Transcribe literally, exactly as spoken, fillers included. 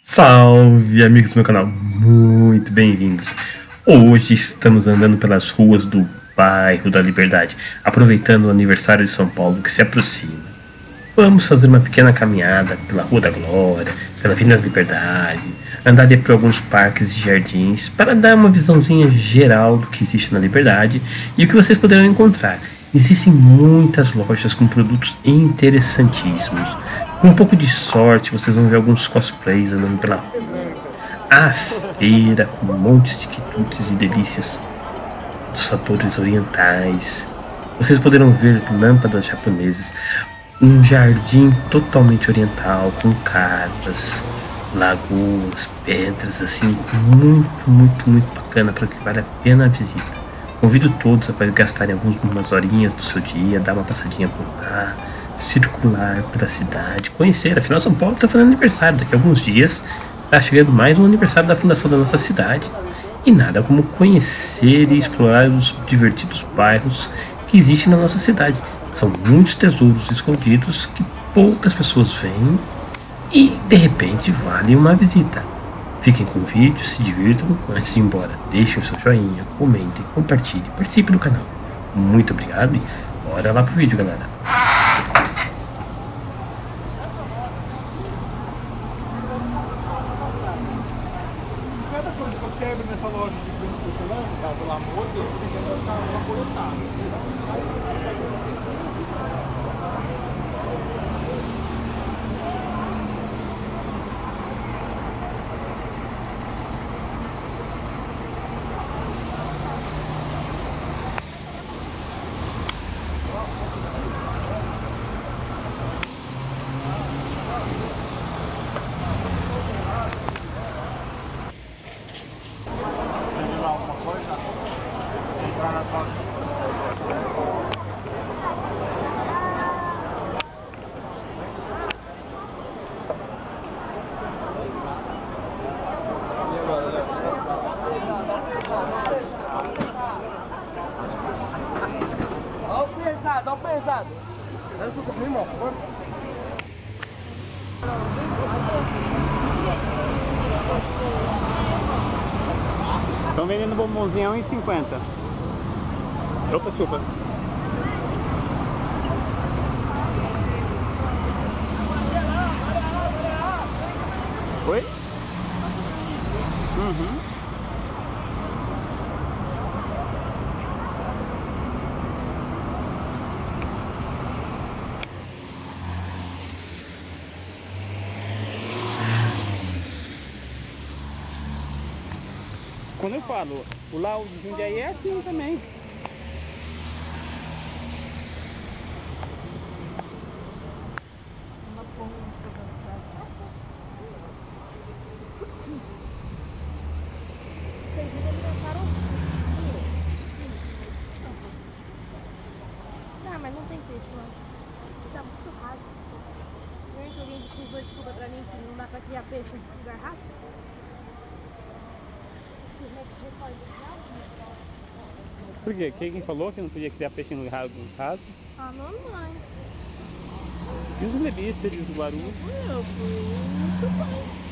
Salve, amigos do meu canal, muito bem-vindos. Hoje estamos andando pelas ruas do bairro da Liberdade, aproveitando o aniversário de São Paulo que se aproxima. Vamos fazer uma pequena caminhada pela Rua da Glória, pela Avenida da Liberdade, andar ali por alguns parques e jardins para dar uma visãozinha geral do que existe na Liberdade e o que vocês poderão encontrar. Existem muitas lojas com produtos interessantíssimos. Com um pouco de sorte, vocês vão ver alguns cosplays andando pela rua. A feira com montes de quitutes e delícias dos sabores orientais. Vocês poderão ver lâmpadas japonesas. Um jardim totalmente oriental, com carpas, lagoas, pedras, assim, muito, muito, muito bacana, para que vale a pena a visita. Convido todos a gastarem algumas horinhas do seu dia, dar uma passadinha por lá, circular pela cidade, conhecer. Afinal, São Paulo está fazendo aniversário. Daqui a alguns dias está chegando mais um aniversário da fundação da nossa cidade. E nada como conhecer e explorar os divertidos bairros que existem na nossa cidade. São muitos tesouros escondidos que poucas pessoas veem e de repente vale uma visita. Fiquem com o vídeo, se divirtam. Antes de ir embora, deixem o seu joinha, comentem, compartilhem, participem do canal. Muito obrigado e bora lá pro vídeo, galera. Cada coisa que eu quebro nessa loja de brinco que eu levo, cara, pelo amor de Deus, tem que andar uma coisa. Olha o pesado, olha o pesado. Dá o seu primo, por favor. Estão vendendo bombonzinho a um e cinquenta. Opa, desculpa. Oi? Uhum. Quando eu falo, o Laú de Jundiaí é assim também. Não, mas não tem peixe, não. Tá muito raso. Eu entro alguém precisou desculpa pra mim que não dá pra criar peixe em lugar raso. Por quê? Quem falou que não podia criar peixe no raso? A mamãe. E os lebistas, os barulhos? Eu fui muito bem.